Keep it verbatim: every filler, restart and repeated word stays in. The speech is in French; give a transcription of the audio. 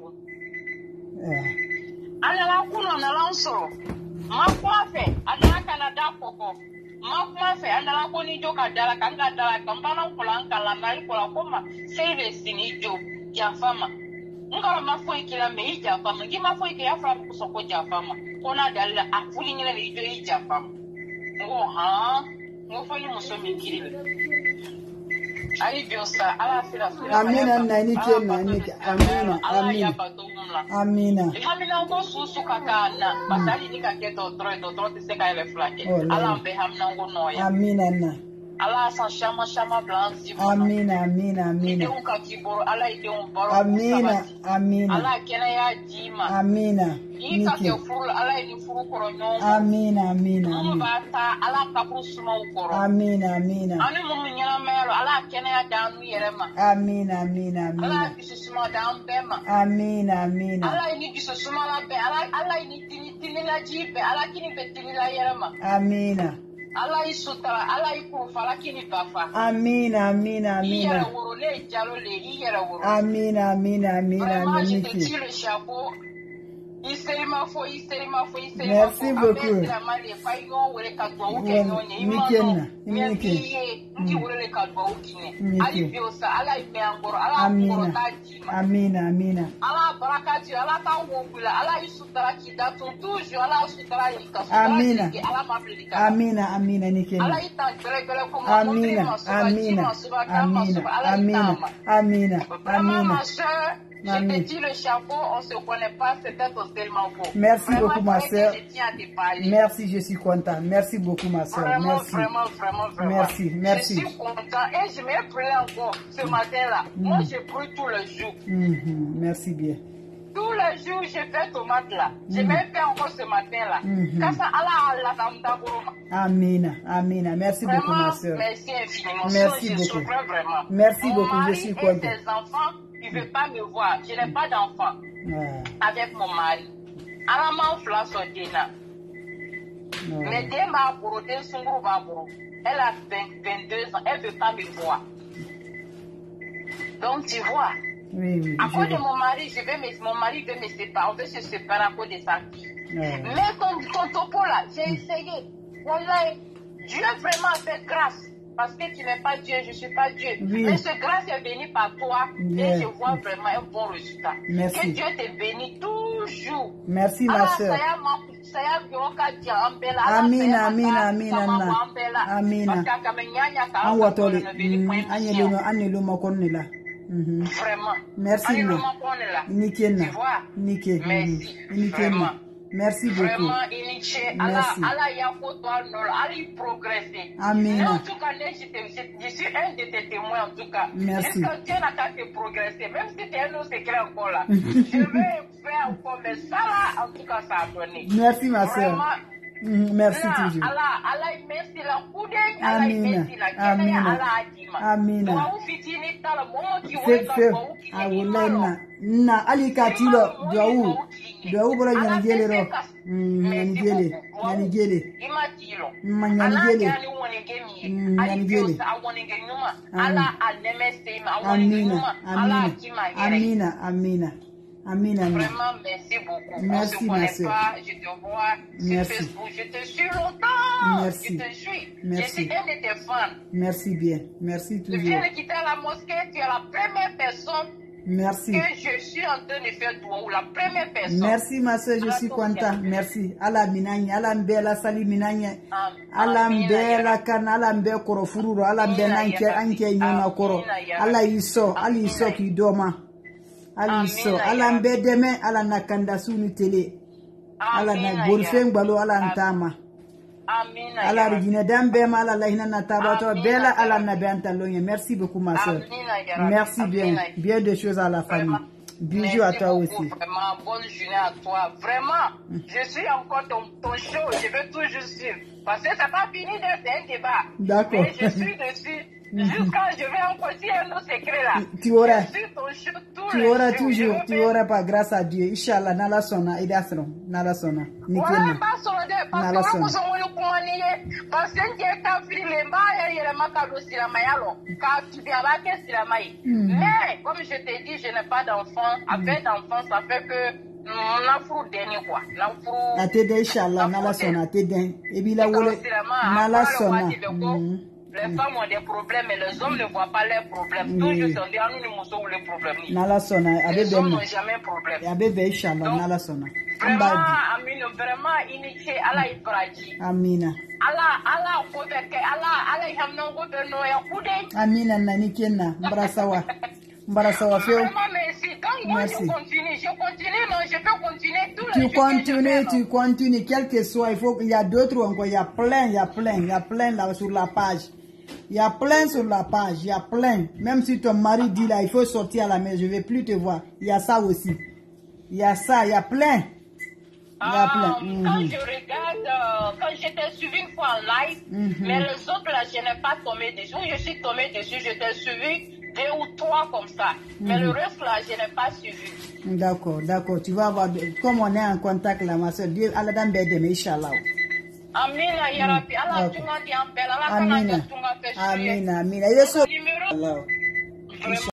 Ala kuno na lanso. Ma kwafe, ala Canada koko. Ma kwafe, ala koni joka dala kanga dala kampana kula kala nari kula koma save sinijo ya fama. Ngala mafoi kila me ya fama, ngima foi ke ya fama kusoko ya fama. Kona dala afuli ngene le ijo ya fama. Ngo ha, ngo foi musomi kiri. Ayi biosa ala fila fila. Amina na ni ke na ni amina amina. Amina. Hamina ngo susu kakana, basali ni kaketo tro to tro te seka ele flake. Ala mbe hamina ngo noya. Amina na. Ala san chama chama blanc. Amina amina amina. Ide un kakiboro, ala ide un boro. Amina amina. Ala kena ya jima. Amina. Ni kake furu ala ni furu koro nyongo. Amina amina. Mumu bata ala kapuru suma ukoro. Amina amina. Ani mumu nyana melo ala kena ya danu yerema. Amina amina amina. Ala bisu suma dan bema. Amina amina. Ala ni bisu suma la be ala ala ni tini tini la jibe ala kini be tini la yerema. Amina. Allah isutara, Allah ikufala kini bafa. Amina, amina, amina. Iyere woro le jalo le iyere woro. Amina, amina, amina, Vraiment, je te amina. tire le chapeau. Iseri ma fo, iseri ma fo, iseri ma fo. Merci beaucoup. Abe drama le fa yo wele kadwa uke Ouais, nyonye. Mikena, Imano, Mike. miye, ndi wele le kadwa ukine. Mike. Ali biosa, ala ime angoro, ala Amina. angoro tajima. Amina, amina. Ala barakati, ala ta wongula, ala isutara kidatu, toujours ala isutara yika. Amina. Ala maflika. Amina, amina, Nikena. Ala ita gele gele ko Amina, amina, amina, amina, amina, Vraiment, ma amina. soeur, je te dis le chapeau, on se connaît pas, c'est peut-être tellement beau. Merci Vraiment, beaucoup, ma je soeur. tiens à te parler. Merci, je suis content. Merci beaucoup, ma soeur. Vraiment, Merci. vraiment, vraiment, vraiment. Merci, merci. Je suis content et je me plais encore ce matin-là. Moi, je prie tous les jours. Mhm, merci bien. Tous les jours, je fais tomate là. Je Mhm. me fais encore ce matin-là. Mhm. Quand ça, Allah, Allah, ça me d'abord. Amina, amina. Merci beaucoup, Vraiment, ma soeur. merci infiniment. Merci je beaucoup. souffre vraiment. Merci Mon beaucoup, je mari suis et content. ses enfants, ils ne veulent pas me voir. Je n'ai pas d'enfant Ah, avec mon mari. Alors, mon flash au dîner. ah. Mais dès ma bourreau, dès son gros bourreau, elle a vingt-deux ans, elle ne veut pas me voir. Donc, tu vois, Oui, oui. à je cause de vois. mon mari, je vais me, mon mari veut me séparer. On veut se séparer à cause de sa fille. Ah. Mais ton, ton topo là, j'ai essayé. Voilà, Dieu vraiment fait grâce. Parce que tu n'es pas Dieu, je ne suis pas Dieu. Oui. Mais ce grâce est béni par toi Yeah. et je vois vraiment un bon résultat. Merci. Que Dieu te bénisse toujours. Merci, ma Allah, soeur. saya ma- saya biroka dia ambela. Allah, Amina, saya amina, maka amina, sama na. ambela. Amina. Parce que kama nyanya ka An aka watole. kona beli point Anyelo no anelo makonni la. Mhm. Vraiment. Merci, Allez, ma. le makone là. Nikena. Tu vois? Nike. Merci. Nikena. Vraiment. Merci beaucoup. Vraiment, initié, Allah, Merci. Allah, y a pour toi, non, Allah, y progresser. Amina. Mais en tout cas, je, je, je suis un de tes témoins, en tout cas. Merci. Est-ce que Dieu n'a qu'à te progresser, même si tu es un autre secret encore là. Je vais faire encore, mais ça là, en tout cas, ça a donné. Merci, ma soeur. Vraiment. Mhm, merci Allah, toujours. Allah, Allah, il merci la coude, Allah, il Amina. merci la Amina. kene, Allah, adima. Amina. Toi, où fitini, t'as le moment qui Fef voit fef. dans toi, qui Awulena. Na ali katilo duau. Duau bora nyani jele ro. Mm, nyani jele. Nyani jele. Imatilo. Ma nyani jele. Ala kani wonenge mi. Mm, Ali nyani bio jele. sa awonenge nyuma. Amin. Ala anemeste ma awonenge nyuma. Amina. Ala Amina. akima yere. Amina. Amina. Amina. Amina. Vraiment, merci beaucoup. Merci, On se ma connaît sœur. pas, je te vois sur Merci. Facebook, je te suis longtemps. Merci. Je te suis. Merci. Je suis un de tes fans. Merci bien. Merci Je toujours. viens de quitter la mosquée, tu es la première personne Merci. que je suis en train de faire toi, ou la première personne. Merci ma soeur, je suis content. Merci. Ala minanya, ala mbela sali minanya. Ala mbela kana, ala mbe koro fururo, ala mbe nanke anke nyona koro. Ala iso, ala iso ki doma. Ala iso, ala mbe deme, ala nakanda sunu tele. Ala na bolfeng balo, ala ntama. Amina. Ala rigine dambe ma ala lahina na tabato bela ala na benta lonye. Merci beaucoup ma soeur. Merci bien. Bien de choses à la famille. Bisous à toi aussi. Vraiment, bonne journée à toi. Vraiment, je suis encore ton, ton show. Je veux toujours suivre. Parce que ça n'a pas fini d'être un débat. D'accord. Mais je suis dessus. Jusqu'à je vais encore si un autre secret là. Tu auras. Je suis ton chou tous Tu les auras jours. toujours, Je tu vais- auras pas grâce à Dieu. Inch'Allah, nala sona, idasro, nala sona. Wala Nikena. ba sɔrɔ dɛ parce N'Ala que sɔnna. wa kosɔn wele kuma ni ye parce que n cɛ kafiri le n b'a yɛrɛ yɛlɛma ka don silamɛya lɔ k'a tubi a b'a kɛ silama ye mais comme je t'ai dit je n'ai pas d'enfant avec d'enfant ça fait que mm, na furu dɛni quoi na furu A te den Inch'Allah, nala sona, a te den. E b'i la wole, nala sona. Mhm. les femmes ont des problèmes mais les hommes ne voient pas leurs problèmes toujours c'est on dit anu ni muso wele problème ni Nala sona, a bɛ les hommes bɛn n'ont ma. jamais problème A bɛ bɛn Inch'Allah, nala sona. An vraiment b'a di. Aminu vraiment i ni ce ala y'i baraji Amina. ala ala ko bɛ kɛ ala ala ye hamina ko bɛ nɔgɔya ku de Amina nani kenna, mbarasawa. Mbarasawa feo. vraiment merci donc moi je Merci. continue je continue non je peux continuer tous les Tu jours que je continues, fais, tu non. continues, quel que soit, il faut qu'il y a d'autres encore, il y a plein, il y a plein, il y a plein là sur la page. Il y a plein sur la page, il y a plein. Même si ton mari dit là, il faut sortir à la maison, je ne vais plus te voir. Il y a ça aussi. Il y a ça, il y a plein. Il y a Ah, plein. quand Mhm. je regarde, euh, quand j'étais suivi une fois en live, Mhm. mais les autres là, je n'ai pas tombé dessus. Où je suis tombé dessus, je t'ai suivi deux ou trois comme ça. Mais le reste là, je n'ai pas suivi. D'accord, d'accord. Tu vas avoir, comme on est en contact là, ma soeur, Dieu, Allah dan bede me, Inch'Allah. Amina, ya Rabbi. Allah Ok. tunga di ampel. Allah kana Amina. tunga fe suye. Amina, amina. Il est so- Numéro Allah. vraiment.